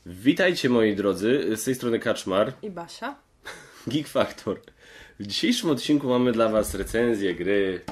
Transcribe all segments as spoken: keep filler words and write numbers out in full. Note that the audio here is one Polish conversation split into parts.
Witajcie moi drodzy, z tej strony Kaczmar i Basia. Geek Factor. W dzisiejszym odcinku mamy dla Was recenzję gry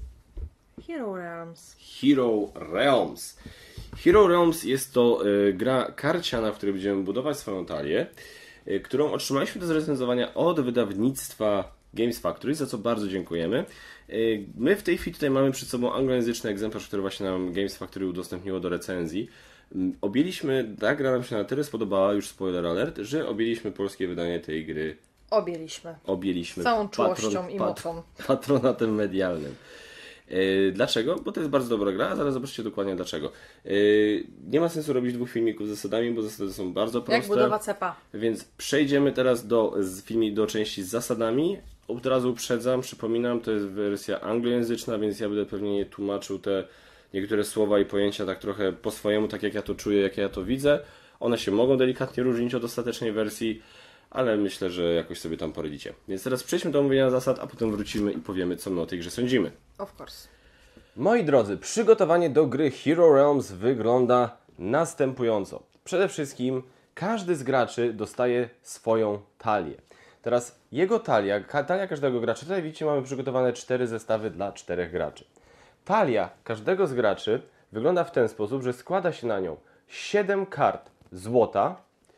Hero Realms. Hero Realms. Hero Realms jest to y, gra karciana, w której będziemy budować swoją talię, y, którą otrzymaliśmy do zrecenzowania od wydawnictwa Games Factory, za co bardzo dziękujemy. Y, my w tej chwili tutaj mamy przed sobą anglojęzyczny egzemplarz, który właśnie nam Games Factory udostępniło do recenzji. Objęliśmy, ta gra nam się na tyle spodobała, już spoiler alert, że objęliśmy polskie wydanie tej gry. Objęliśmy. Objęliśmy. Z całą czułością patron, i pat, mocą. Patronatem medialnym. Yy, dlaczego? Bo to jest bardzo dobra gra, a zaraz zobaczycie dokładnie dlaczego. Yy, nie ma sensu robić dwóch filmików z zasadami, bo zasady są bardzo proste. Jak budowa cepa. Więc przejdziemy teraz do, z filmi, do części z zasadami. Od razu uprzedzam, przypominam, to jest wersja anglojęzyczna, więc ja będę pewnie nie tłumaczył te niektóre słowa i pojęcia tak trochę po swojemu, tak jak ja to czuję, jak ja to widzę. One się mogą delikatnie różnić od ostatecznej wersji, ale myślę, że jakoś sobie tam poradzicie. Więc teraz przejdźmy do omówienia zasad, a potem wrócimy i powiemy, co my o tej grze sądzimy. Of course. Moi drodzy, przygotowanie do gry Hero Realms wygląda następująco. Przede wszystkim każdy z graczy dostaje swoją talię. Teraz jego talia, talia każdego gracza, tutaj widzicie, mamy przygotowane cztery zestawy dla czterech graczy. Talia każdego z graczy wygląda w ten sposób, że składa się na nią siedem kart złota.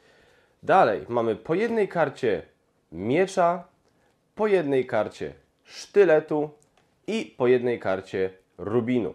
Dalej mamy po jednej karcie miecza, po jednej karcie sztyletu i po jednej karcie rubinu.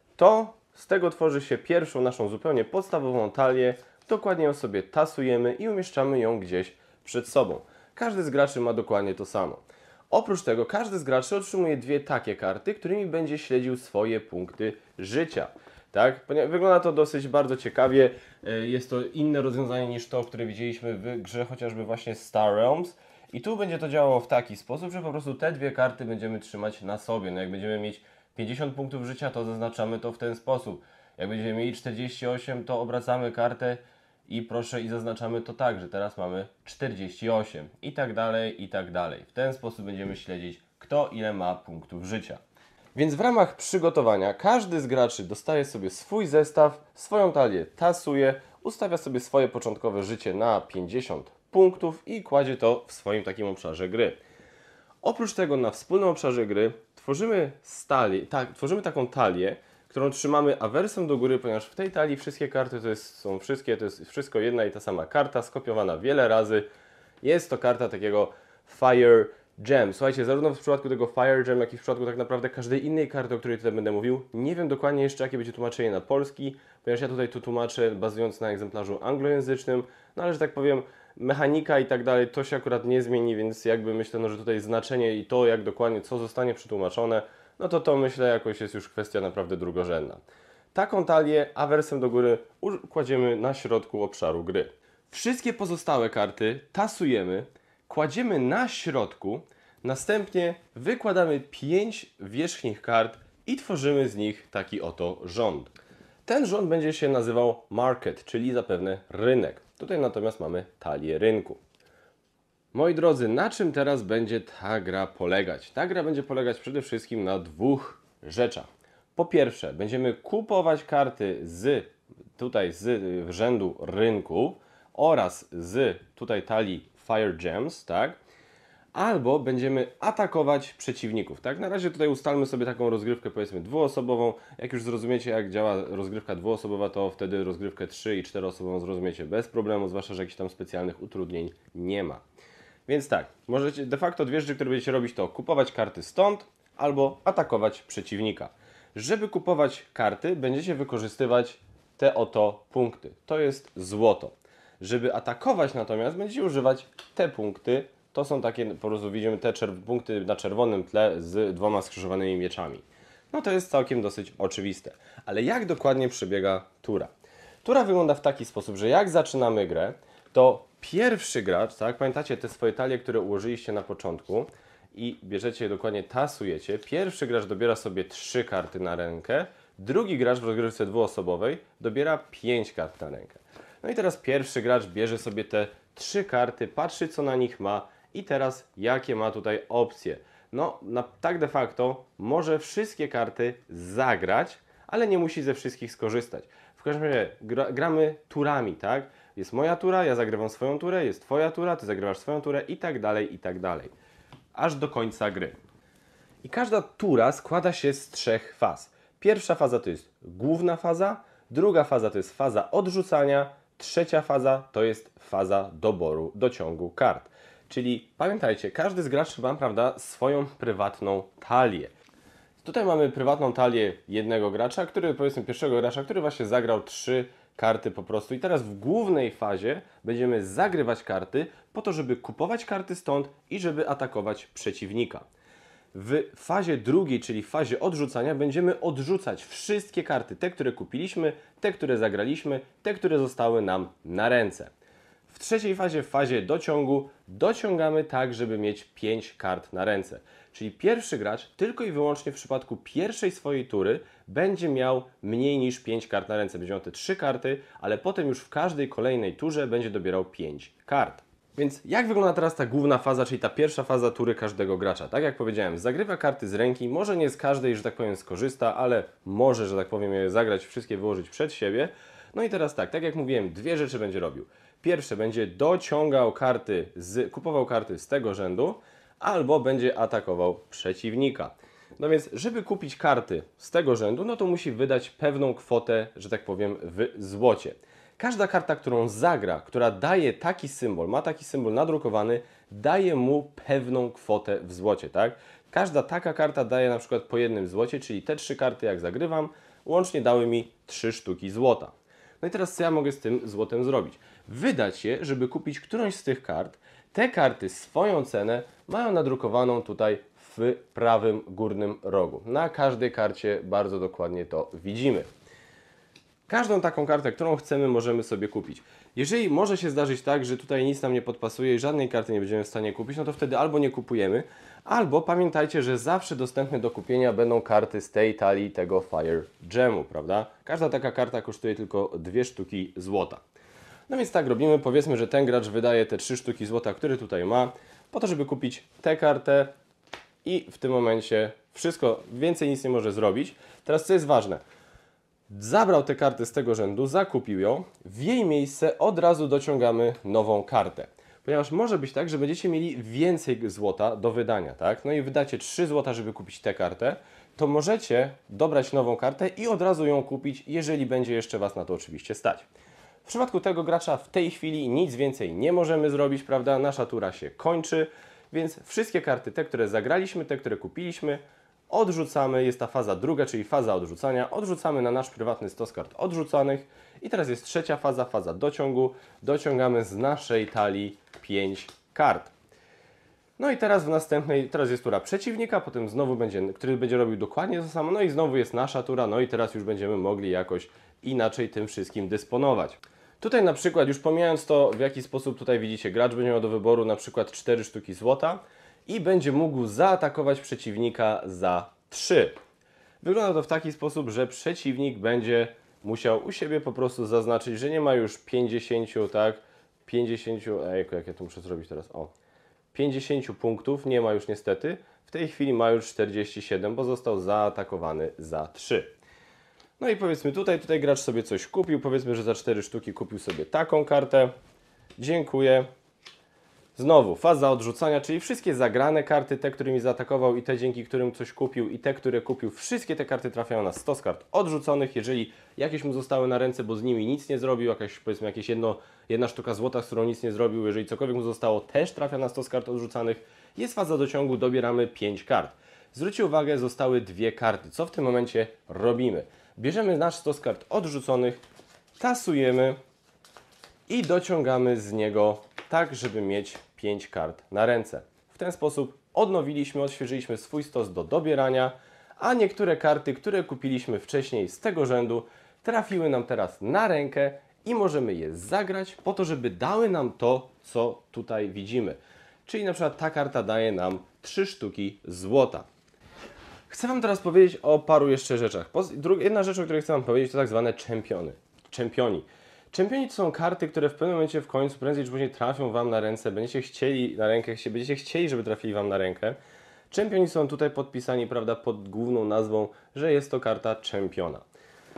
To z tego tworzy się pierwszą naszą zupełnie podstawową talię. Dokładnie ją sobie tasujemy i umieszczamy ją gdzieś przed sobą. Każdy z graczy ma dokładnie to samo. Oprócz tego każdy z graczy otrzymuje dwie takie karty, którymi będzie śledził swoje punkty życia. Tak? Wygląda to dosyć bardzo ciekawie. Jest to inne rozwiązanie niż to, które widzieliśmy w grze chociażby właśnie Star Realms. I tu będzie to działało w taki sposób, że po prostu te dwie karty będziemy trzymać na sobie. No jak będziemy mieć pięćdziesiąt punktów życia, to zaznaczamy to w ten sposób. Jak będziemy mieli czterdzieści osiem, to obracamy kartę i proszę i zaznaczamy to tak, że teraz mamy czterdzieści osiem i tak dalej, i tak dalej. W ten sposób będziemy śledzić, kto ile ma punktów życia. Więc w ramach przygotowania każdy z graczy dostaje sobie swój zestaw, swoją talię tasuje, ustawia sobie swoje początkowe życie na pięćdziesiąt punktów i kładzie to w swoim takim obszarze gry. Oprócz tego na wspólnym obszarze gry tworzymy, stali, tak, tworzymy taką talię, którą trzymamy awersem do góry, ponieważ w tej talii wszystkie karty to jest, są wszystkie, to jest wszystko jedna i ta sama karta, skopiowana wiele razy. Jest to karta takiego Fire Gem. Słuchajcie, zarówno w przypadku tego Fire Gem, jak i w przypadku tak naprawdę każdej innej karty, o której tutaj będę mówił, nie wiem dokładnie jeszcze, jakie będzie tłumaczenie na polski, ponieważ ja tutaj tu tłumaczę bazując na egzemplarzu anglojęzycznym, no ale że tak powiem, mechanika i tak dalej, to się akurat nie zmieni, więc jakby myślę, no, że tutaj znaczenie i to, jak dokładnie, co zostanie przetłumaczone, no to to myślę jakoś jest już kwestia naprawdę drugorzędna. Taką talię awersem do góry kładziemy na środku obszaru gry. Wszystkie pozostałe karty tasujemy, kładziemy na środku, następnie wykładamy pięć wierzchnich kart i tworzymy z nich taki oto rząd. Ten rząd będzie się nazywał Market, czyli zapewne rynek. Tutaj natomiast mamy talię rynku. Moi drodzy, na czym teraz będzie ta gra polegać? Ta gra będzie polegać przede wszystkim na dwóch rzeczach. Po pierwsze, będziemy kupować karty z tutaj z rzędu rynku oraz z tutaj talii Fire Gems, tak? Albo będziemy atakować przeciwników, tak? Na razie tutaj ustalmy sobie taką rozgrywkę, powiedzmy dwuosobową. Jak już zrozumiecie, jak działa rozgrywka dwuosobowa, to wtedy rozgrywkę trzy- i czteroosobową zrozumiecie bez problemu, zwłaszcza, że jakichś tam specjalnych utrudnień nie ma. Więc tak, możecie de facto dwie rzeczy, które będziecie robić, to kupować karty stąd albo atakować przeciwnika. Żeby kupować karty, będziecie wykorzystywać te oto punkty. To jest złoto. Żeby atakować natomiast, będziecie używać te punkty. To są takie, po prostu widzimy te punkty na czerwonym tle z dwoma skrzyżowanymi mieczami. No to jest całkiem dosyć oczywiste. Ale jak dokładnie przebiega tura? Tura wygląda w taki sposób, że jak zaczynamy grę, to pierwszy gracz, tak, pamiętacie te swoje talie, które ułożyliście na początku i bierzecie je dokładnie, tasujecie. Pierwszy gracz dobiera sobie trzy karty na rękę, drugi gracz w rozgrywce dwuosobowej dobiera pięć kart na rękę. No i teraz pierwszy gracz bierze sobie te trzy karty, patrzy co na nich ma i teraz jakie ma tutaj opcje. No, na, tak de facto może wszystkie karty zagrać, ale nie musi ze wszystkich skorzystać. W każdym razie gra, gramy turami, tak? Jest moja tura, ja zagrywam swoją turę, jest twoja tura, ty zagrywasz swoją turę i tak dalej, i tak dalej. Aż do końca gry. I każda tura składa się z trzech faz. Pierwsza faza to jest główna faza, druga faza to jest faza odrzucania, trzecia faza to jest faza doboru, dociągu kart. Czyli pamiętajcie, każdy z graczy ma, prawda, swoją prywatną talię. Tutaj mamy prywatną talię jednego gracza, który, powiedzmy pierwszego gracza, który właśnie zagrał trzy karty po prostu. I teraz w głównej fazie będziemy zagrywać karty po to, żeby kupować karty stąd i żeby atakować przeciwnika. W fazie drugiej, czyli w fazie odrzucania, będziemy odrzucać wszystkie karty, te, które kupiliśmy, te, które zagraliśmy, te, które zostały nam na ręce. W trzeciej fazie, w fazie dociągu, dociągamy tak, żeby mieć pięć kart na ręce. Czyli pierwszy gracz tylko i wyłącznie w przypadku pierwszej swojej tury będzie miał mniej niż pięć kart na ręce. Będzie miał te trzy karty, ale potem już w każdej kolejnej turze będzie dobierał pięć kart. Więc jak wygląda teraz ta główna faza, czyli ta pierwsza faza tury każdego gracza? Tak jak powiedziałem, zagrywa karty z ręki, może nie z każdej, że tak powiem, skorzysta, ale może, że tak powiem, je zagrać, wszystkie wyłożyć przed siebie. No i teraz tak, tak jak mówiłem, dwie rzeczy będzie robił. Pierwsze, będzie dociągał karty, z, kupował karty z tego rzędu, albo będzie atakował przeciwnika. No więc, żeby kupić karty z tego rzędu, no to musi wydać pewną kwotę, że tak powiem, w złocie. Każda karta, którą zagra, która daje taki symbol, ma taki symbol nadrukowany, daje mu pewną kwotę w złocie, tak? Każda taka karta daje na przykład po jednym złocie, czyli te trzy karty jak zagrywam, łącznie dały mi trzy sztuki złota. No i teraz co ja mogę z tym złotem zrobić? Wydać je, żeby kupić którąś z tych kart. Te karty swoją cenę mają nadrukowaną tutaj w prawym górnym rogu. Na każdej karcie bardzo dokładnie to widzimy. Każdą taką kartę, którą chcemy, możemy sobie kupić. Jeżeli może się zdarzyć tak, że tutaj nic nam nie podpasuje i żadnej karty nie będziemy w stanie kupić, no to wtedy albo nie kupujemy, albo pamiętajcie, że zawsze dostępne do kupienia będą karty z tej talii tego Fire Gemu, prawda? Każda taka karta kosztuje tylko dwie sztuki złota. No więc tak robimy, powiedzmy, że ten gracz wydaje te trzy sztuki złota, które tutaj ma, po to, żeby kupić tę kartę i w tym momencie wszystko, więcej nic nie może zrobić. Teraz co jest ważne? Zabrał te karty z tego rzędu, zakupił ją, w jej miejsce od razu dociągamy nową kartę. Ponieważ może być tak, że będziecie mieli więcej złota do wydania, tak? No i wydacie trzy złota, żeby kupić tę kartę, to możecie dobrać nową kartę i od razu ją kupić, jeżeli będzie jeszcze Was na to oczywiście stać. W przypadku tego gracza w tej chwili nic więcej nie możemy zrobić, prawda? Nasza tura się kończy, więc wszystkie karty, te, które zagraliśmy, te, które kupiliśmy, odrzucamy, jest ta faza druga, czyli faza odrzucania, odrzucamy na nasz prywatny stos kart odrzucanych i teraz jest trzecia faza, faza dociągu, dociągamy z naszej talii pięć kart. No i teraz w następnej, teraz jest tura przeciwnika, potem znowu będzie, który będzie robił dokładnie to samo, no i znowu jest nasza tura, no i teraz już będziemy mogli jakoś inaczej tym wszystkim dysponować. Tutaj na przykład, już pomijając to, w jaki sposób tutaj widzicie, gracz będzie miał do wyboru na przykład cztery sztuki złota, i będzie mógł zaatakować przeciwnika za trzy. Wygląda to w taki sposób, że przeciwnik będzie musiał u siebie po prostu zaznaczyć, że nie ma już pięćdziesięciu, tak, pięćdziesięciu, ejku, jak ja to muszę zrobić teraz, o, pięćdziesięciu punktów, nie ma już niestety, w tej chwili ma już czterdzieści siedem, bo został zaatakowany za trzy. No i powiedzmy tutaj, tutaj gracz sobie coś kupił, powiedzmy, że za cztery sztuki kupił sobie taką kartę, dziękuję. Znowu, faza odrzucania, czyli wszystkie zagrane karty, te, którymi zaatakował i te, dzięki którym coś kupił i te, które kupił, wszystkie te karty trafiają na stos kart odrzuconych. Jeżeli jakieś mu zostały na ręce, bo z nimi nic nie zrobił, jakaś, powiedzmy jakieś jedno, jedna sztuka złota, z którą nic nie zrobił, jeżeli cokolwiek mu zostało, też trafia na stos kart odrzucanych. Jest faza dociągu, dobieramy pięć kart. Zwróćcie uwagę, zostały dwie karty. Co w tym momencie robimy? Bierzemy nasz stos kart odrzuconych, tasujemy i dociągamy z niego tak, żeby mieć pięć kart na ręce. W ten sposób odnowiliśmy, odświeżyliśmy swój stos do dobierania, a niektóre karty, które kupiliśmy wcześniej z tego rzędu, trafiły nam teraz na rękę i możemy je zagrać po to, żeby dały nam to, co tutaj widzimy. Czyli na przykład ta karta daje nam trzy sztuki złota. Chcę Wam teraz powiedzieć o paru jeszcze rzeczach. Jedna rzecz, o której chcę Wam powiedzieć, to tak zwane czempiony. Czempioni. Czempioni to są karty, które w pewnym momencie w końcu, prędzej czy później trafią Wam na ręce, będziecie chcieli na rękę, będziecie chcieli, żeby trafili Wam na rękę. Czempioni są tutaj podpisani, prawda, pod główną nazwą, że jest to karta czempiona.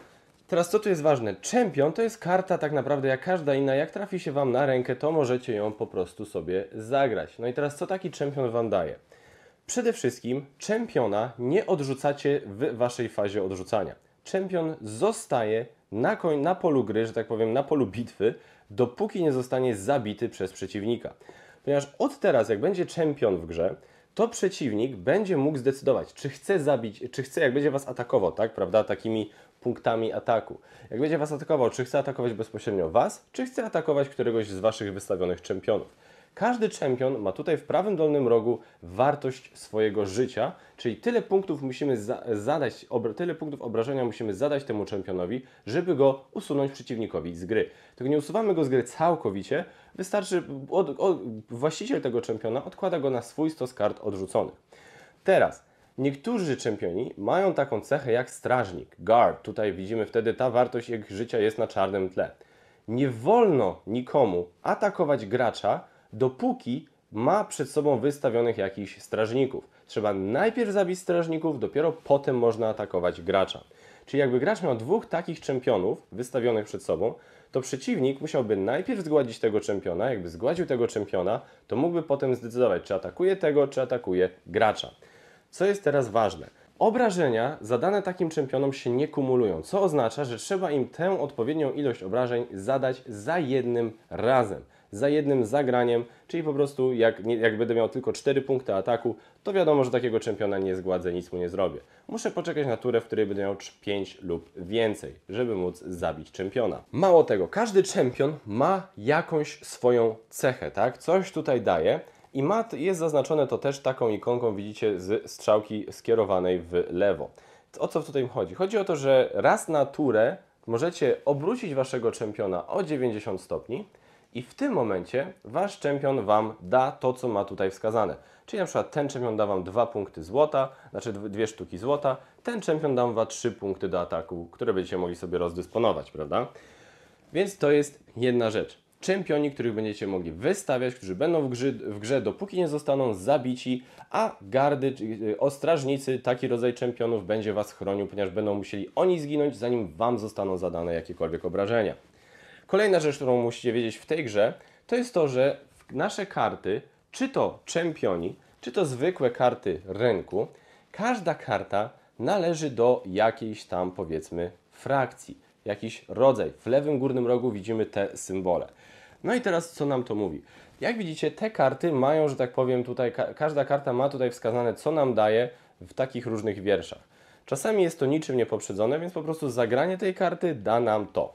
Teraz co tu jest ważne? Czempion to jest karta tak naprawdę jak każda inna. Jak trafi się Wam na rękę, to możecie ją po prostu sobie zagrać. No i teraz co taki czempion Wam daje? Przede wszystkim czempiona nie odrzucacie w Waszej fazie odrzucania. Czempion zostaje na, koń, na polu gry, że tak powiem, na polu bitwy, dopóki nie zostanie zabity przez przeciwnika. Ponieważ od teraz, jak będzie czempion w grze, to przeciwnik będzie mógł zdecydować, czy chce zabić, czy chce, jak będzie Was atakował, tak, prawda, takimi punktami ataku. Jak będzie Was atakował, czy chce atakować bezpośrednio Was, czy chce atakować któregoś z Waszych wystawionych czempionów. Każdy czempion ma tutaj w prawym dolnym rogu wartość swojego życia, czyli tyle punktów musimy za zadać, tyle punktów obrażenia musimy zadać temu czempionowi, żeby go usunąć przeciwnikowi z gry. Tylko nie usuwamy go z gry całkowicie, wystarczy, od, od, właściciel tego czempiona odkłada go na swój stos kart odrzuconych. Teraz, niektórzy czempioni mają taką cechę jak strażnik, guard. Tutaj widzimy wtedy ta wartość ich życia jest na czarnym tle. Nie wolno nikomu atakować gracza, dopóki ma przed sobą wystawionych jakichś strażników. Trzeba najpierw zabić strażników, dopiero potem można atakować gracza. Czyli jakby gracz miał dwóch takich czempionów wystawionych przed sobą, to przeciwnik musiałby najpierw zgładzić tego czempiona. Jakby zgładził tego czempiona, to mógłby potem zdecydować, czy atakuje tego, czy atakuje gracza. Co jest teraz ważne? Obrażenia zadane takim czempionom się nie kumulują, co oznacza, że trzeba im tę odpowiednią ilość obrażeń zadać za jednym razem, za jednym zagraniem, czyli po prostu jak, nie, jak będę miał tylko cztery punkty ataku, to wiadomo, że takiego czempiona nie zgładzę, nic mu nie zrobię. Muszę poczekać na turę, w której będę miał pięć lub więcej, żeby móc zabić czempiona. Mało tego, każdy czempion ma jakąś swoją cechę, tak? Coś tutaj daje. I ma, jest zaznaczone to też taką ikonką, widzicie, z strzałki skierowanej w lewo. O co tutaj chodzi? Chodzi o to, że raz na turę możecie obrócić Waszego czempiona o dziewięćdziesiąt stopni i w tym momencie Wasz czempion Wam da to, co ma tutaj wskazane. Czyli na przykład ten czempion da Wam dwa punkty złota, znaczy dwie sztuki złota, ten czempion da Wam trzy punkty do ataku, które będziecie mogli sobie rozdysponować, prawda? Więc to jest jedna rzecz. Czempioni, których będziecie mogli wystawiać, którzy będą w grze, w grze dopóki nie zostaną zabici, a gardy, czyli ostrażnicy, taki rodzaj czempionów będzie Was chronił, ponieważ będą musieli oni zginąć, zanim Wam zostaną zadane jakiekolwiek obrażenia. Kolejna rzecz, którą musicie wiedzieć w tej grze, to jest to, że nasze karty, czy to czempioni, czy to zwykłe karty rynku, każda karta należy do jakiejś tam, powiedzmy, frakcji, jakiś rodzaj. W lewym górnym rogu widzimy te symbole. No i teraz co nam to mówi? Jak widzicie, te karty mają, że tak powiem, tutaj, ka każda karta ma tutaj wskazane, co nam daje w takich różnych wierszach. Czasami jest to niczym niepoprzedzone, więc po prostu zagranie tej karty da nam to.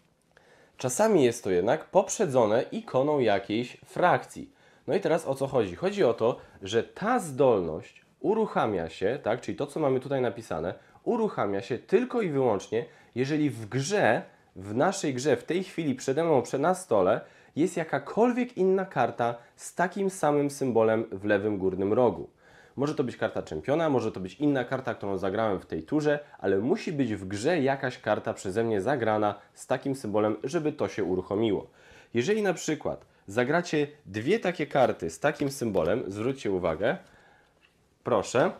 Czasami jest to jednak poprzedzone ikoną jakiejś frakcji. No i teraz o co chodzi? Chodzi o to, że ta zdolność uruchamia się, tak, czyli to, co mamy tutaj napisane, uruchamia się tylko i wyłącznie, jeżeli w grze, w naszej grze, w tej chwili przede mną, na stole, jest jakakolwiek inna karta z takim samym symbolem w lewym górnym rogu. Może to być karta czempiona, może to być inna karta, którą zagrałem w tej turze, ale musi być w grze jakaś karta przeze mnie zagrana z takim symbolem, żeby to się uruchomiło. Jeżeli na przykład zagracie dwie takie karty z takim symbolem, zwróćcie uwagę, proszę,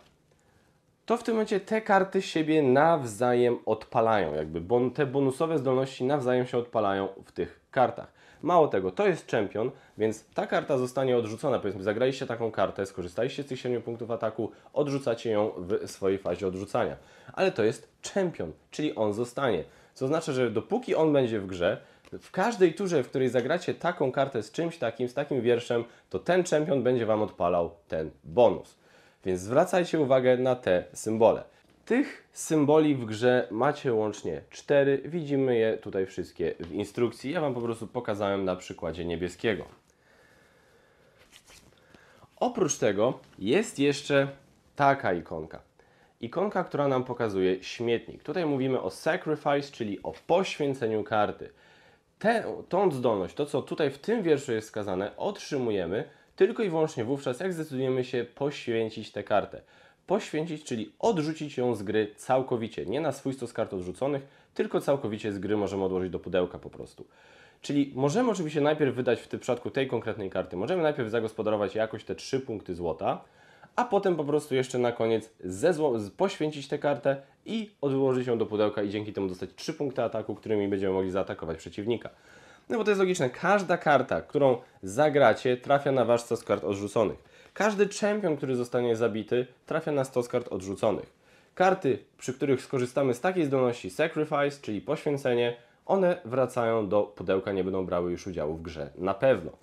to w tym momencie te karty siebie nawzajem odpalają. Jakby bon, te bonusowe zdolności nawzajem się odpalają w tych kartach. Mało tego, to jest czempion, więc ta karta zostanie odrzucona. Powiedzmy, zagraliście taką kartę, skorzystaliście z tych siedmiu punktów ataku, odrzucacie ją w swojej fazie odrzucania. Ale to jest czempion, czyli on zostanie. Co oznacza, że dopóki on będzie w grze, w każdej turze, w której zagracie taką kartę z czymś takim, z takim wierszem, to ten czempion będzie Wam odpalał ten bonus. Więc zwracajcie uwagę na te symbole. Tych symboli w grze macie łącznie cztery. Widzimy je tutaj wszystkie w instrukcji. Ja Wam po prostu pokazałem na przykładzie niebieskiego. Oprócz tego jest jeszcze taka ikonka. Ikonka, która nam pokazuje śmietnik. Tutaj mówimy o sacrifice, czyli o poświęceniu karty. Tę, tą zdolność, to co tutaj w tym wierszu jest wskazane, otrzymujemy tylko i wyłącznie wówczas, jak zdecydujemy się poświęcić tę kartę. Poświęcić, czyli odrzucić ją z gry całkowicie. Nie na swój stos kart odrzuconych, tylko całkowicie z gry możemy odłożyć do pudełka po prostu. Czyli możemy oczywiście najpierw wydać w tym przypadku tej konkretnej karty, możemy najpierw zagospodarować jakoś te trzy punkty złota, a potem po prostu jeszcze na koniec zezło, z- poświęcić tę kartę i odłożyć ją do pudełka i dzięki temu dostać trzy punkty ataku, którymi będziemy mogli zaatakować przeciwnika. No bo to jest logiczne, każda karta, którą zagracie, trafia na wasz stos kart odrzuconych. Każdy czempion, który zostanie zabity, trafia na stos kart odrzuconych. Karty, przy których skorzystamy z takiej zdolności Sacrifice, czyli poświęcenie, one wracają do pudełka, nie będą brały już udziału w grze, na pewno.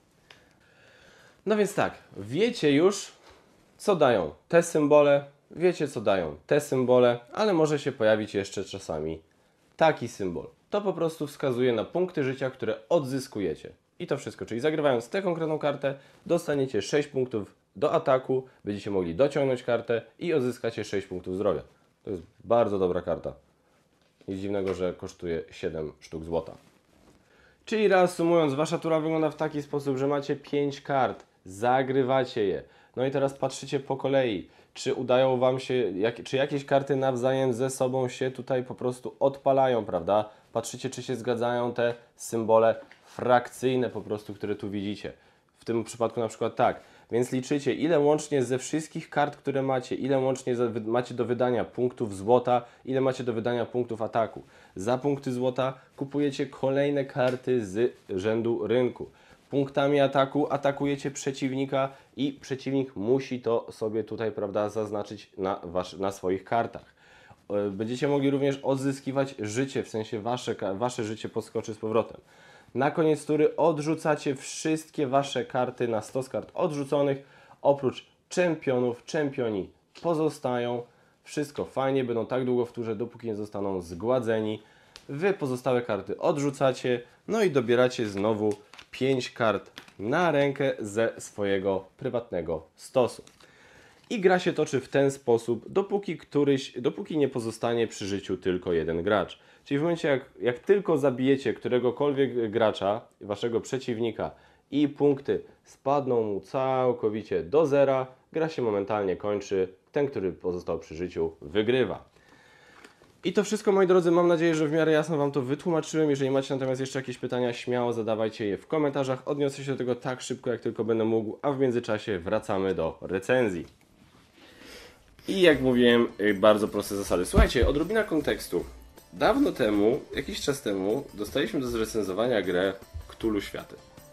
No więc tak, wiecie już, co dają te symbole, wiecie, co dają te symbole, ale może się pojawić jeszcze czasami taki symbol. To po prostu wskazuje na punkty życia, które odzyskujecie. I to wszystko, czyli zagrywając tę konkretną kartę, dostaniecie sześć punktów do ataku, będziecie mogli dociągnąć kartę i odzyskacie sześć punktów zdrowia. To jest bardzo dobra karta. Nic dziwnego, że kosztuje siedem sztuk złota. Czyli reasumując, wasza tura wygląda w taki sposób, że macie pięć kart, zagrywacie je. No i teraz patrzycie po kolei, czy udają wam się, jak, czy jakieś karty nawzajem ze sobą się tutaj po prostu odpalają, prawda? Patrzycie, czy się zgadzają te symbole frakcyjne po prostu, które tu widzicie. W tym przypadku na przykład tak. Więc liczycie, ile łącznie ze wszystkich kart, które macie, ile łącznie za, wy, macie do wydania punktów złota, ile macie do wydania punktów ataku. Za punkty złota kupujecie kolejne karty z rzędu rynku. Punktami ataku atakujecie przeciwnika i przeciwnik musi to sobie tutaj, prawda, zaznaczyć na, wasz, na swoich kartach. Będziecie mogli również odzyskiwać życie, w sensie wasze, wasze życie podskoczy z powrotem. Na koniec tury odrzucacie wszystkie wasze karty na stos kart odrzuconych, oprócz czempionów. Czempioni pozostają, wszystko fajnie, będą tak długo w turze, dopóki nie zostaną zgładzeni. Wy pozostałe karty odrzucacie, no i dobieracie znowu pięć kart na rękę ze swojego prywatnego stosu. I gra się toczy w ten sposób, dopóki, któryś, dopóki nie pozostanie przy życiu tylko jeden gracz. Czyli w momencie, jak, jak tylko zabijecie któregokolwiek gracza, waszego przeciwnika i punkty spadną mu całkowicie do zera, gra się momentalnie kończy, ten, który pozostał przy życiu, wygrywa. I to wszystko, moi drodzy, mam nadzieję, że w miarę jasno wam to wytłumaczyłem. Jeżeli macie natomiast jeszcze jakieś pytania, śmiało zadawajcie je w komentarzach. Odniosę się do tego tak szybko, jak tylko będę mógł, a w międzyczasie wracamy do recenzji. I jak mówiłem, bardzo proste zasady. Słuchajcie, odrobina kontekstu. Dawno temu, jakiś czas temu, dostaliśmy do zrecenzowania grę Cthulhu Światy.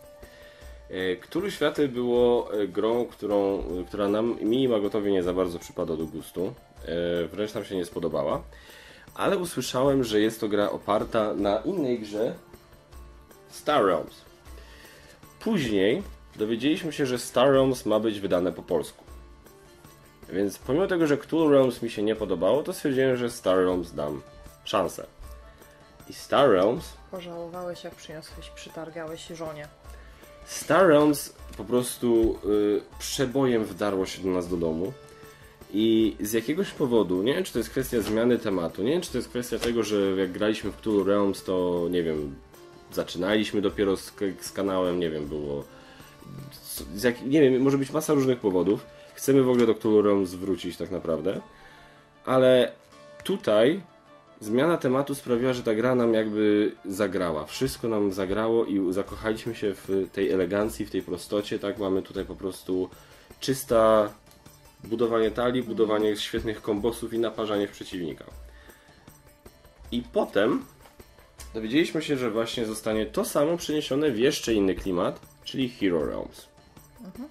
Cthulhu Światy było grą, którą, która nam, mi Magotowi nie za bardzo przypada do gustu. Wręcz nam się nie spodobała. Ale usłyszałem, że jest to gra oparta na innej grze Star Realms. Później dowiedzieliśmy się, że Star Realms ma być wydane po polsku. Więc pomimo tego, że Cthulhu Realms mi się nie podobało, to stwierdziłem, że Star Realms dam szansę. I Star Realms... Pożałowałeś, jak przyniosłeś, przytargałeś żonie. Star Realms po prostu y, przebojem wdarło się do nas do domu. I z jakiegoś powodu, nie wiem, czy to jest kwestia zmiany tematu, nie wiem, czy to jest kwestia tego, że jak graliśmy w Cthulhu Realms, to nie wiem, zaczynaliśmy dopiero z, z kanałem, nie wiem, było... Z jak, nie wiem, może być masa różnych powodów. Chcemy w ogóle do Cthulhu Realms wrócić tak naprawdę. Ale tutaj zmiana tematu sprawiła, że ta gra nam jakby zagrała. Wszystko nam zagrało i zakochaliśmy się w tej elegancji, w tej prostocie. Tak, mamy tutaj po prostu czysta budowanie talii, budowanie świetnych kombosów i naparzanie w przeciwnika. I potem dowiedzieliśmy się, że właśnie zostanie to samo przeniesione w jeszcze inny klimat, czyli Hero Realms. Mhm.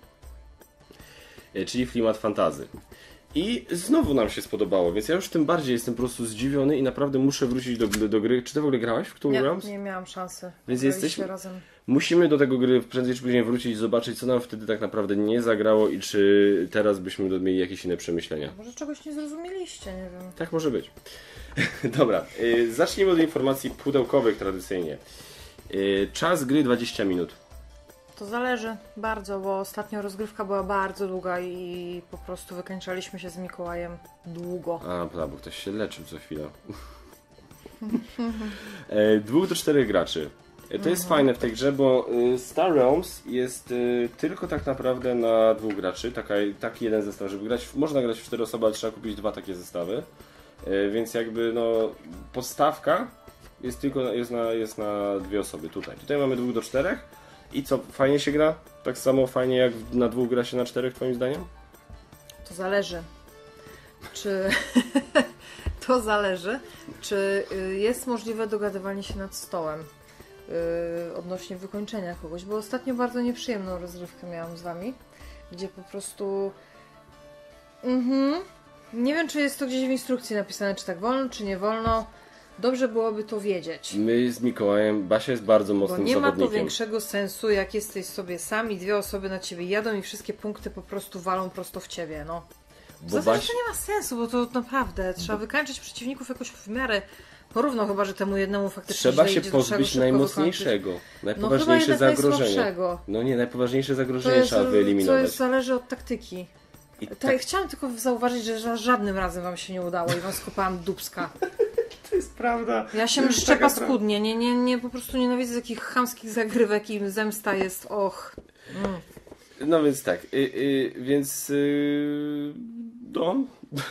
Czyli klimat fantazy. I znowu nam się spodobało, więc ja już tym bardziej jestem po prostu zdziwiony i naprawdę muszę wrócić do, do, do gry. Czy ty w ogóle grałaś w Cthulhu Nie, Realms? nie miałam szansy. Więc Graliśmy jesteśmy... razem. Musimy do tego gry prędzej czy później wrócić i zobaczyć, co nam wtedy tak naprawdę nie zagrało i czy teraz byśmy mieli jakieś inne przemyślenia. Może czegoś nie zrozumieliście, nie wiem. Tak może być. Dobra, yy, zacznijmy od informacji pudełkowych tradycyjnie. Yy, czas gry dwadzieścia minut. To zależy bardzo, bo ostatnio rozgrywka była bardzo długa i po prostu wykańczaliśmy się z Mikołajem długo. A, prawda, bo ktoś się leczył co chwilę. e, dwóch do czterech graczy. E, to jest mhm. fajne w tej grze, bo y, Star Realms jest y, tylko tak naprawdę na dwóch graczy. Taka, taki jeden zestaw, żeby grać. Można grać w cztery osoby, ale trzeba kupić dwa takie zestawy. E, więc jakby no podstawka jest tylko jest na, jest na dwie osoby tutaj. Tutaj mamy dwóch do czterech. I co, fajnie się gra? Tak samo fajnie jak na dwóch gra się na czterech, twoim zdaniem? To zależy. Czy... to zależy, czy jest możliwe dogadywanie się nad stołem yy, odnośnie wykończenia kogoś, bo ostatnio bardzo nieprzyjemną rozrywkę miałam z wami, gdzie po prostu mhm, nie wiem, czy jest to gdzieś w instrukcji napisane, czy tak wolno, czy nie wolno. Dobrze byłoby to wiedzieć. My z Mikołajem, Basia jest bardzo mocnym Bo nie zawodnikiem. ma to większego sensu, jak jesteś sobie sam i dwie osoby na ciebie jadą i wszystkie punkty po prostu walą prosto w ciebie, no. W Bo zasadzie Baś... to nie ma sensu, bo to naprawdę trzeba wykańczać przeciwników jakoś w miarę porówno, chyba że temu jednemu faktycznie Trzeba źle się idzie, to trzeba go pozbyć szybko najmocniejszego, wykończyć. najpoważniejsze no, chyba zagrożenie. najsłabszego. No nie, najpoważniejsze zagrożenie To jest, trzeba wyeliminować. to jest, zależy od taktyki. I Tak, tak... Chciałam tylko zauważyć, że za żadnym razem wam się nie udało i wam skopałam dupska. To jest prawda. Ja się mszczę paskudnie, nie, nie, nie, po prostu nienawidzę takich chamskich zagrywek i zemsta jest, och. Mm. No więc tak, y, y, więc y, Dom.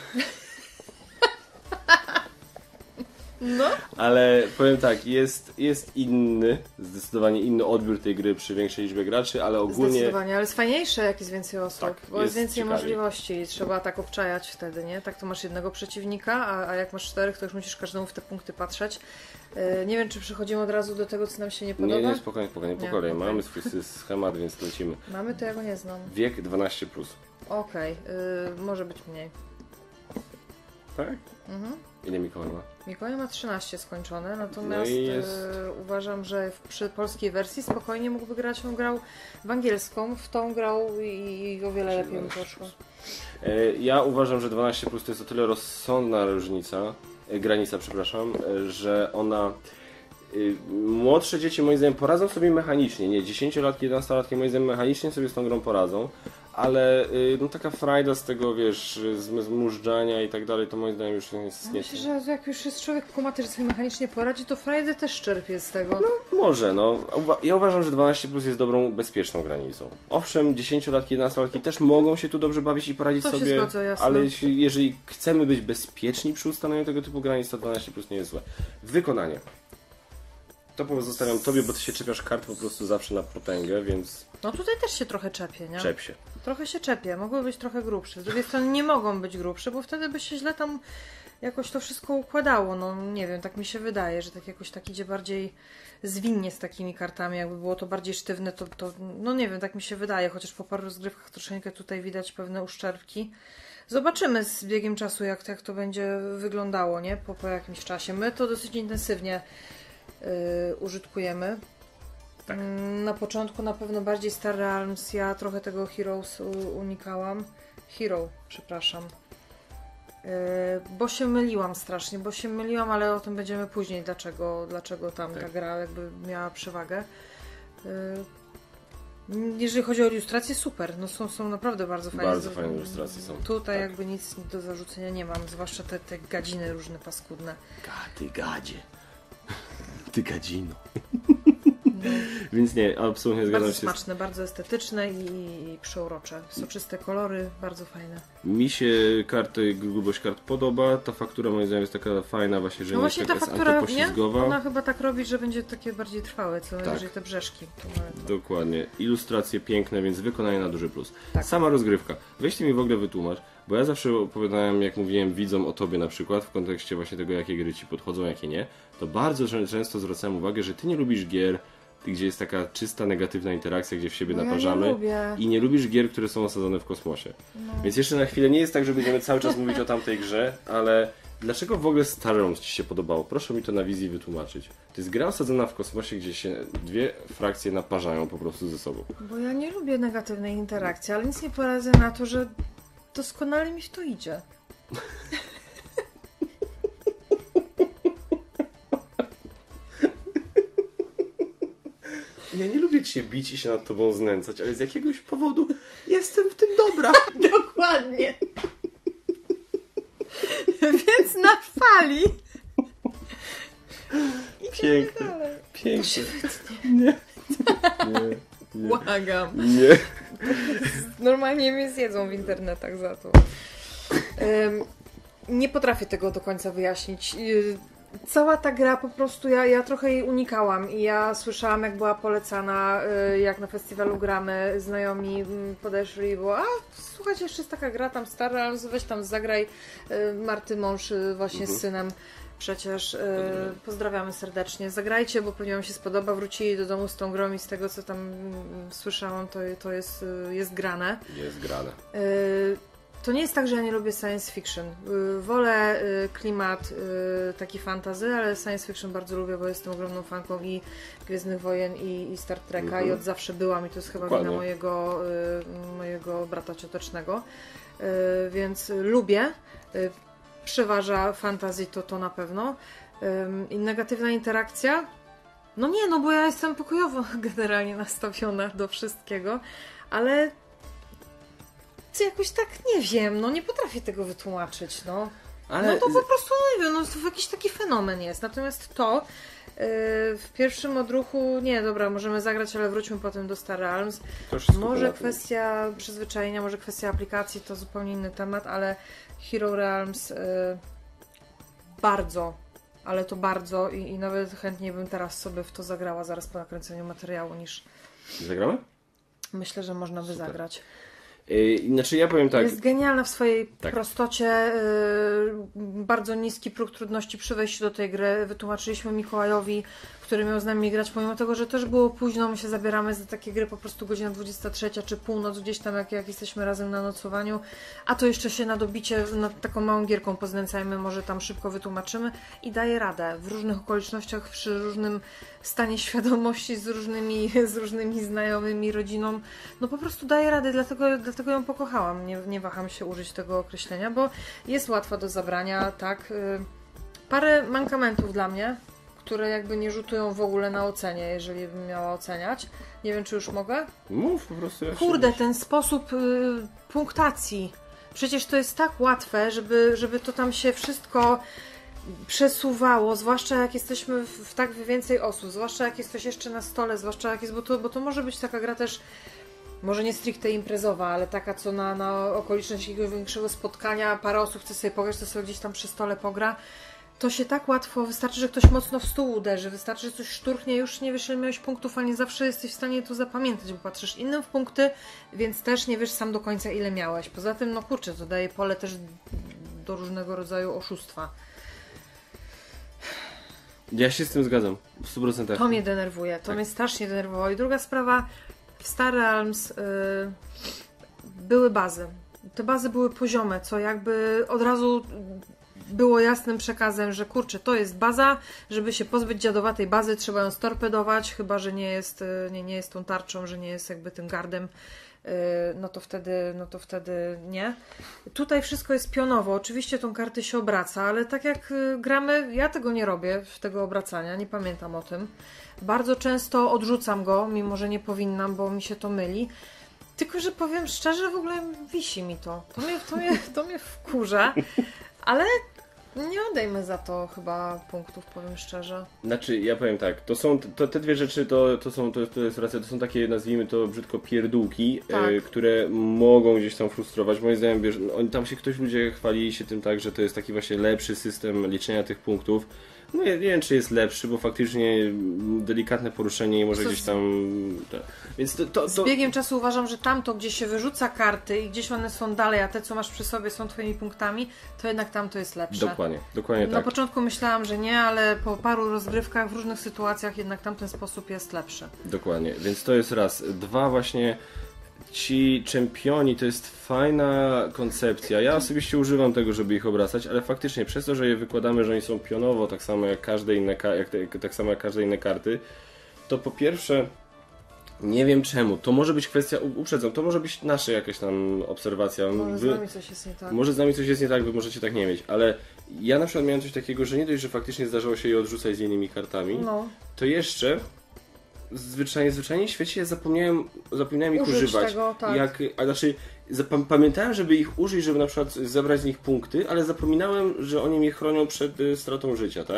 No. Ale powiem tak, jest, jest inny, zdecydowanie inny odbiór tej gry przy większej liczbie graczy, ale ogólnie... Zdecydowanie, ale jest fajniejsze, jak jest więcej osób, Tak, bo jest, jest więcej ciekawiej. możliwości i trzeba tak obczajać wtedy, nie? Tak to masz jednego przeciwnika, a, a jak masz czterech, to już musisz każdemu w te punkty patrzeć. Yy, nie wiem, czy przechodzimy od razu do tego, co nam się nie podoba. Nie, nie, spokojnie, spokojnie, po Nie, kolei. okej. Mamy swój schemat, więc lecimy. Mamy, to ja go nie znam. Wiek dwanaście plus. Okej, okay, może być mniej. Tak? Mhm. Ile Mikołaj ma? Mikołaj ma trzynaście skończone, natomiast No i jest... y, uważam, że w, przy polskiej wersji spokojnie mógłby grać. On grał w angielską, w tą grał i, i o wiele lepiej mu poszło. E, Ja uważam, że dwanaście plus to jest o tyle rozsądna różnica, e, granica, przepraszam, e, że ona... y, Młodsze dzieci moim zdaniem poradzą sobie mechanicznie, nie, dziesięciolatki, jedenastolatki moim zdaniem mechanicznie sobie z tą grą poradzą, ale y, no taka frajda z tego, wiesz, z zmużdżania i tak dalej, to moim zdaniem już nie jest... Nie Myślę, że jak już jest człowiek kumaty, że sobie mechanicznie poradzi, to frajdę też czerpie z tego. No może, no. Uwa- Ja uważam, że dwanaście plus jest dobrą, bezpieczną granicą. Owszem, dziesięciolatki, jedenastolatki też mogą się tu dobrze bawić i poradzić To się sobie, zgodzę, jasne. ale jeśli, jeżeli chcemy być bezpieczni przy ustanowieniu tego typu granic, to dwanaście plus nie jest złe. Wykonanie. To pozostawiam tobie, bo ty się czepiasz kart po prostu zawsze na potęgę, więc No tutaj też się trochę czepie, nie? czep się. Trochę się czepie, mogły być trochę grubsze. Z drugiej strony nie mogą być grubsze, bo wtedy by się źle tam jakoś to wszystko układało. No nie wiem, tak mi się wydaje, że tak jakoś tak idzie bardziej zwinnie z takimi kartami. Jakby było to bardziej sztywne, to, to no nie wiem, tak mi się wydaje, chociaż po paru rozgrywkach troszeczkę tutaj widać pewne uszczerbki. Zobaczymy z biegiem czasu, jak, jak to będzie wyglądało, nie? Po, po jakimś czasie. My to dosyć intensywnie yy, użytkujemy. Tak. Na początku na pewno bardziej Star Realms, ja trochę tego Heroes u- unikałam. Hero, przepraszam. Yy, bo się myliłam strasznie, bo się myliłam, ale o tym będziemy później, dlaczego, dlaczego tam Tak. ta gra jakby miała przewagę. Yy, jeżeli chodzi o ilustracje, super, no są, są naprawdę bardzo fajne. Bardzo fajne ilustracje są. Tutaj Tak. jakby nic do zarzucenia nie mam, zwłaszcza te, te gadziny różne paskudne. Ty gadzie. Ty gadzino. Więc nie, absolutnie zgadzam Bardzo się. smaczne, bardzo estetyczne i, i przeurocze. Soczyste kolory, bardzo fajne. Mi się karty, grubość kart podoba. Ta faktura moim zdaniem jest taka fajna właśnie, że No nie właśnie jest ta taka faktura, nie? antypoślizgowa. Ona chyba tak robi, że będzie takie bardziej trwałe, co Tak. najwyżej te brzeszki. To mamy to. Dokładnie. Ilustracje piękne, więc wykonanie na duży plus. Tak. Sama rozgrywka. Weźcie mi w ogóle wytłumacz, bo ja zawsze opowiadałem, jak mówiłem widzom o tobie na przykład, w kontekście właśnie tego, jakie gry ci podchodzą, jakie nie, to bardzo czę- często zwracałem uwagę, że ty nie lubisz gier, gdzie jest taka czysta, negatywna interakcja, gdzie w siebie No ja naparzamy. nie lubię. I nie lubisz gier, które są osadzone w kosmosie. No. Więc jeszcze na chwilę nie jest tak, że będziemy cały czas mówić o tamtej grze, ale dlaczego w ogóle Star Realms ci się podobało? Proszę mi to na wizji wytłumaczyć. To jest gra osadzona w kosmosie, gdzie się dwie frakcje naparzają po prostu ze sobą. Bo ja nie lubię negatywnej interakcji, ale nic nie poradzę na to, że doskonale mi w to idzie. Ja nie lubię cię bić i się nad tobą znęcać, ale z jakiegoś powodu jestem w tym dobra. Dokładnie. Więc na fali. Piękne. dalej. Piękne. Nie. Nie. Nie. Błagam. Nie. Normalnie mnie zjedzą w internetach za to. Ym, nie potrafię tego do końca wyjaśnić. Yy, cała ta gra po prostu, ja, ja trochę jej unikałam i ja słyszałam, jak była polecana, jak na festiwalu gramy, znajomi podeszli i było, a słuchajcie, jeszcze jest taka gra tam stara, weź tam zagraj. Marty mąż właśnie mhm. z synem przecież, pozdrawiamy serdecznie, zagrajcie, bo pewnie wam się spodoba, wrócili do domu z tą grą i z tego, co tam słyszałam, to, to jest, jest grane. Jest grane. To nie jest tak, że ja nie lubię science fiction. Wolę klimat taki fantasy, ale science fiction bardzo lubię, bo jestem ogromną fanką i Gwiezdnych Wojen, i, i Star Treka, mhm. i od zawsze byłam, i to jest chyba Dokładnie. wina mojego, mojego brata ciotecznego. Więc lubię. Przeważa fantasy, to to na pewno. I negatywna interakcja? No nie, no bo ja jestem pokojowo generalnie nastawiona do wszystkiego, ale co jakoś tak nie wiem, no nie potrafię tego wytłumaczyć, no. Ale... No to po prostu, no nie wiem, no to jakiś taki fenomen jest. Natomiast to yy, w pierwszym odruchu, nie, dobra, możemy zagrać, ale wróćmy potem do Star Realms. Może kwestia przyzwyczajenia, może kwestia aplikacji, to zupełnie inny temat, ale Hero Realms yy, bardzo, ale to bardzo i, i nawet chętnie bym teraz sobie w to zagrała zaraz po nakręceniu materiału niż... Zagramy? Myślę, że można by Super. zagrać. Yy, znaczy ja powiem tak. Jest genialna w swojej tak. prostocie, yy, bardzo niski próg trudności przy wejściu do tej gry. Wytłumaczyliśmy Mikołajowi, który miał z nami grać, pomimo tego, że też było późno, my się zabieramy za takie gry po prostu godzina dwudziesta trzecia czy północ gdzieś tam, jak, jak jesteśmy razem na nocowaniu, a to jeszcze się na dobicie nad taką małą gierką poznęcajmy, może tam szybko wytłumaczymy i daje radę w różnych okolicznościach, przy różnym stanie świadomości, z różnymi, z różnymi znajomymi, rodziną, no po prostu daje radę, dlatego, dlatego ją pokochałam, nie, nie waham się użyć tego określenia, bo jest łatwa do zabrania, tak, parę mankamentów dla mnie, które jakby nie rzutują w ogóle na ocenie, jeżeli bym miała oceniać. Nie wiem, czy już mogę? Mów po prostu. Jak Kurde, się... ten sposób y, punktacji. Przecież to jest tak łatwe, żeby, żeby to tam się wszystko przesuwało, zwłaszcza jak jesteśmy w, w tak więcej osób, zwłaszcza jak jest coś jeszcze na stole, zwłaszcza jak jest, bo to, bo to może być taka gra też, może nie stricte imprezowa, ale taka, co na, na okoliczność jakiegoś większego spotkania, parę osób chce sobie pograć, to sobie gdzieś tam przy stole pogra. To się tak łatwo, wystarczy, że ktoś mocno w stół uderzy, wystarczy, że coś szturchnie, już nie wiesz, ile miałeś punktów, a nie zawsze jesteś w stanie to zapamiętać, bo patrzysz innym w punkty, więc też nie wiesz sam do końca, ile miałeś. Poza tym, no kurczę, to daje pole też do różnego rodzaju oszustwa. Ja się z tym zgadzam, w stu procentach. To mnie denerwuje, to tak. mnie strasznie denerwowało. I druga sprawa, w Star Realms yy, były bazy. Te bazy były poziome, co jakby od razu było jasnym przekazem, że kurczę, to jest baza, żeby się pozbyć dziadowatej bazy, trzeba ją storpedować, chyba że nie jest, nie, nie jest tą tarczą, że nie jest jakby tym gardem, no to wtedy, no to wtedy nie. Tutaj wszystko jest pionowo, oczywiście tą kartę się obraca, ale tak jak gramy, ja tego nie robię, tego obracania, nie pamiętam o tym. Bardzo często odrzucam go, mimo że nie powinnam, bo mi się to myli. Tylko, że powiem szczerze, w ogóle wisi mi to. To mnie, to mnie, to mnie wkurza, ale nie odejmę za to chyba punktów, powiem szczerze. Znaczy, ja powiem tak, to są, to, te dwie rzeczy, to, to są, to, to jest racja, to są takie, nazwijmy to brzydko, pierdółki, tak. e, które mogą gdzieś tam frustrować. Moim zdaniem, wiesz, oni, tam się ktoś, ludzie chwalili się tym tak, że to jest taki właśnie lepszy system liczenia tych punktów. No ja nie wiem, czy jest lepszy, bo faktycznie delikatne poruszenie i może to gdzieś tam... To, więc to, to, to... Z biegiem czasu uważam, że tamto, gdzie się wyrzuca karty i gdzieś one są dalej, a te, co masz przy sobie, są twoimi punktami, to jednak tamto jest lepsze. Dokładnie, dokładnie tak. Na początku myślałam, że nie, ale po paru rozgrywkach w różnych sytuacjach jednak tamten sposób jest lepszy. Dokładnie, więc to jest raz. Dwa właśnie... Ci czempioni to jest fajna koncepcja. Ja osobiście używam tego, żeby ich obracać, ale faktycznie przez to, że je wykładamy, że oni są pionowo, tak samo jak każde inne, jak te, tak samo jak każde inne karty, to po pierwsze nie wiem czemu. To może być kwestia, uprzedzam, to może być nasza jakaś tam obserwacja. Może wy, z nami coś jest nie tak. Może z nami coś jest nie tak, wy możecie tak nie mieć, ale ja na przykład miałem coś takiego, że nie dość, że faktycznie zdarzało się je odrzucać z innymi kartami, no. to jeszcze zwyczajnie, zwyczajnie w świecie zapomniałem, zapomniałem ich Użyć używać. Tego, tak. Jak, a znaczy, zapam, pamiętałem, żeby ich użyć, żeby na przykład zabrać z nich punkty, ale zapominałem, że oni mnie chronią przed y, stratą życia, tak?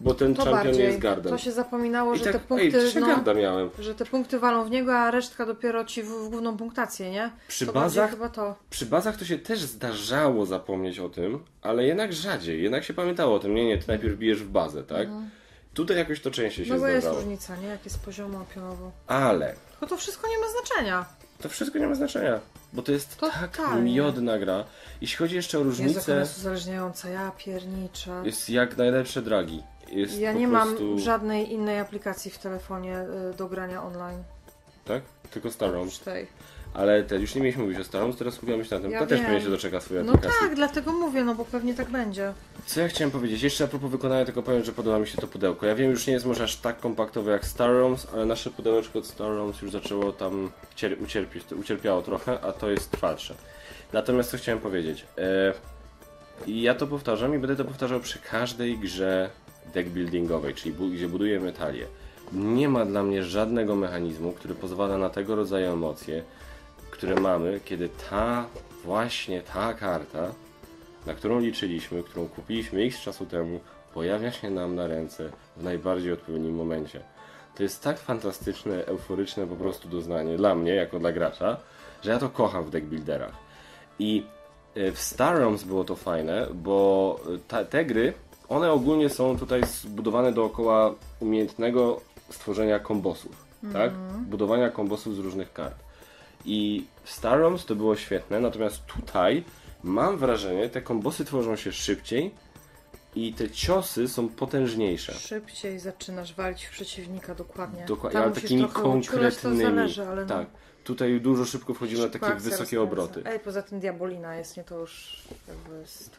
bo ten To champion bardziej. jest Gardem. To się zapominało, I że tak, te punkty, ej, przecież ja no, Garda miałem. że te punkty walą w niego, a resztka dopiero ci w, w główną punktację, nie? Przy to bazach, chyba to. przy bazach to się też zdarzało zapomnieć o tym, ale jednak rzadziej, jednak się pamiętało o tym. Nie, nie, ty najpierw bijesz w bazę, tak? Mhm. Tutaj jakoś to częściej się No bo jest zdarzało. różnica, nie? Jak jest poziomo, a pionowo. Ale Tylko to wszystko nie ma znaczenia. to wszystko nie ma znaczenia, bo to jest tak Totalnie. miodna gra. Jeśli chodzi jeszcze o Jezu, jak ona różnicę, jest uzależniająca, ja piernicza. jest jak najlepsze dragi. Jest Ja po nie prostu... mam żadnej innej aplikacji w telefonie y, do grania online. Tak? Tylko Star Realms. Oprócz tej. Ale te, już nie mieliśmy mówić o Star Realms, teraz skupiamy się na tym. Ja to też wiem. pewnie się doczeka swojej No aplikacji. tak, dlatego mówię, no bo pewnie tak będzie. Co ja chciałem powiedzieć? Jeszcze a propos wykonania, tylko powiem, że podoba mi się to pudełko. Ja wiem, już nie jest może aż tak kompaktowe jak Star Realms, ale nasze pudełeczko od Star Realms już zaczęło tam cier- ucierpieć, ucierpiało trochę, a to jest twardsze. Natomiast co chciałem powiedzieć? E, ja to powtarzam i będę to powtarzał przy każdej grze deck buildingowej, czyli bu- gdzie budujemy talię. Nie ma dla mnie żadnego mechanizmu, który pozwala na tego rodzaju emocje, które mamy, kiedy ta, właśnie ta karta, na którą liczyliśmy, którą kupiliśmy x czasu temu, pojawia się nam na ręce w najbardziej odpowiednim momencie. To jest tak fantastyczne, euforyczne po prostu doznanie dla mnie, jako dla gracza, że ja to kocham w deckbuilderach. I w Star Realms było to fajne, bo ta, te gry, one ogólnie są tutaj zbudowane dookoła umiejętnego stworzenia kombosów, mm. tak? Budowania kombosów z różnych kart. I w Star Realms to było świetne, natomiast tutaj mam wrażenie, te kombosy tworzą się szybciej i te ciosy są potężniejsze. Szybciej zaczynasz walić w przeciwnika, dokładnie. Dokładnie, Tam ale musisz takimi trochę uciulać, konkretnymi. to zależy, ale no. Tak, tutaj dużo szybko wchodzimy na Szybko takie akcja wysokie rozkręca. obroty. Ej, poza tym Diabolina jest, nie to już jakby jest...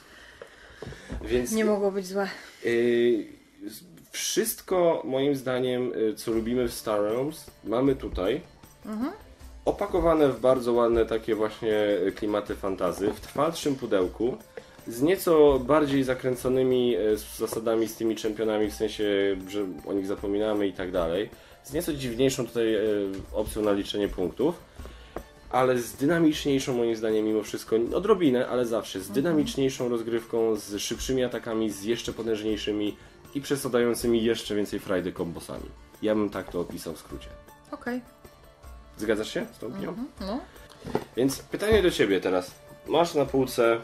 Więc Nie mogło być złe. Yy, wszystko moim zdaniem, yy, co lubimy w Star Realms, mamy tutaj. Mhm. Opakowane w bardzo ładne takie właśnie klimaty fantazy, w twardszym pudełku, z nieco bardziej zakręconymi e, z zasadami z tymi czempionami, w sensie, że o nich zapominamy i tak dalej, z nieco dziwniejszą tutaj e, opcją na liczenie punktów, ale z dynamiczniejszą moim zdaniem mimo wszystko, odrobinę, ale zawsze, z dynamiczniejszą rozgrywką, z szybszymi atakami, z jeszcze potężniejszymi i przesadzającymi jeszcze więcej frajdy kombosami. Ja bym tak to opisał w skrócie. Okej. Zgadzasz się z tą opinią? Mhm. No. Więc pytanie do Ciebie teraz. Masz na półce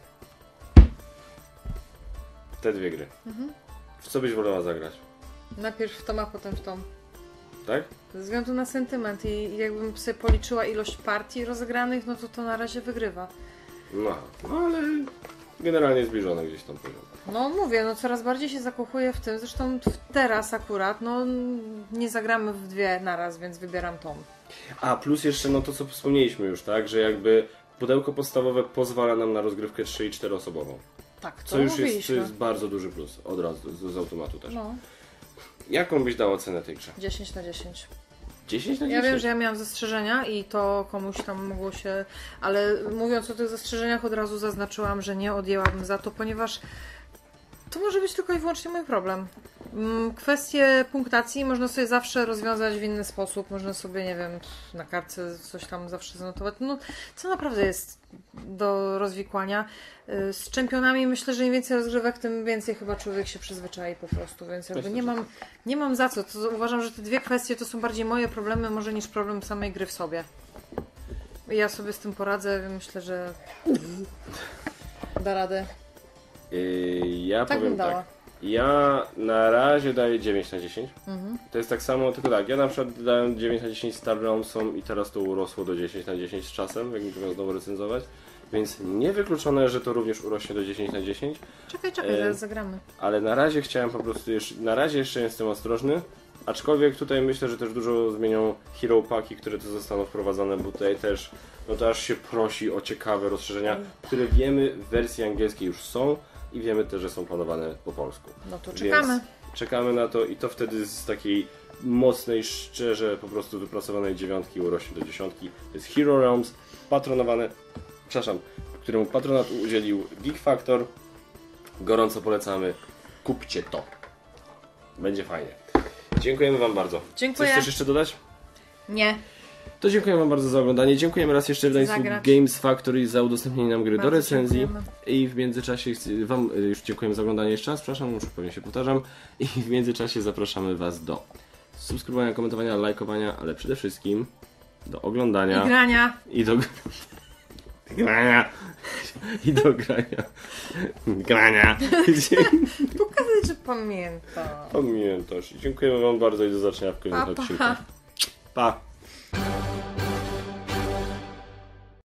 te dwie gry. Mhm. W co byś wolała zagrać? Najpierw w tom, a potem w tom. Tak? Ze względu na sentyment i jakbym sobie policzyła ilość partii rozegranych, no to to na razie wygrywa. No, no ale generalnie zbliżone gdzieś tam poziom. No mówię, no coraz bardziej się zakochuję w tym, zresztą teraz akurat, no nie zagramy w dwie naraz, więc wybieram tom. A, plus jeszcze no to co wspomnieliśmy już, tak? Że jakby pudełko podstawowe pozwala nam na rozgrywkę trzy i cztery osobową. Tak, to Co już jest, to mówiliśmy. jest bardzo duży plus, od razu, z, z automatu też. No, Jaką byś dała cenę tej grze? dziesięć na dziesięć. dziesięć na Ja dziesięć? wiem, że ja miałam zastrzeżenia i to komuś tam mogło się... Ale mówiąc o tych zastrzeżeniach od razu zaznaczyłam, że nie odjęłabym za to, ponieważ to może być tylko i wyłącznie mój problem. Mm, Kwestie punktacji można sobie zawsze rozwiązać w inny sposób. Można sobie, nie wiem, na kartce coś tam zawsze zanotować. No, co naprawdę jest do rozwikłania. Y, Z czempionami myślę, że im więcej rozgrywek, tym więcej chyba człowiek się przyzwyczai po prostu, więc jakby nie mam, nie mam za co. To uważam, że te dwie kwestie to są bardziej moje problemy może niż problem samej gry w sobie. I ja sobie z tym poradzę, myślę, że da radę. Yy, ja Tak powiem bym dała. tak. Ja na razie daję dziewięć na dziesięć. Mhm. To jest tak samo, tylko tak, ja na przykład dałem dziewięć na dziesięć Star Realmsom i teraz to urosło do dziesięć na dziesięć z czasem, jak będę miał znowu recenzować. Więc niewykluczone, że to również urośnie do dziesięć na dziesięć, Czekaj, czekaj, E, zaraz zagramy. ale na razie chciałem po prostu jeszcze, na razie jeszcze jestem ostrożny, aczkolwiek tutaj myślę, że też dużo zmienią hero paki, które tu zostaną wprowadzone, bo tutaj też, no to aż się prosi o ciekawe rozszerzenia, które wiemy w wersji angielskiej już są i wiemy też, że są planowane po polsku. No to czekamy. Więc czekamy na to i to wtedy z takiej mocnej, szczerze po prostu wypracowanej dziewiątki urośnie do dziesiątki. To jest Hero Realms, patronowane, przepraszam, któremu patronat udzielił Geek Factor. Gorąco polecamy. Kupcie to. Będzie fajnie. Dziękujemy Wam bardzo. Dziękuję. Coś chcesz jeszcze dodać? Nie. To dziękuję Wam bardzo za oglądanie. Dziękujemy raz jeszcze wydawnictwu Zagrać. Games Factory za udostępnienie nam gry Bardzo do recenzji. dziękujemy. I w międzyczasie chci- Wam y, już dziękujemy za oglądanie jeszcze raz, przepraszam, już pewnie się powtarzam. I w międzyczasie zapraszamy Was do subskrybowania, komentowania, lajkowania, ale przede wszystkim do oglądania I grania. i do grania i do grania grania. Pokazać, że pamiętam. Pamiętasz. Dziękujemy Wam bardzo i do zobaczenia w kolejnych Pa, pa. odcinkach. Pa!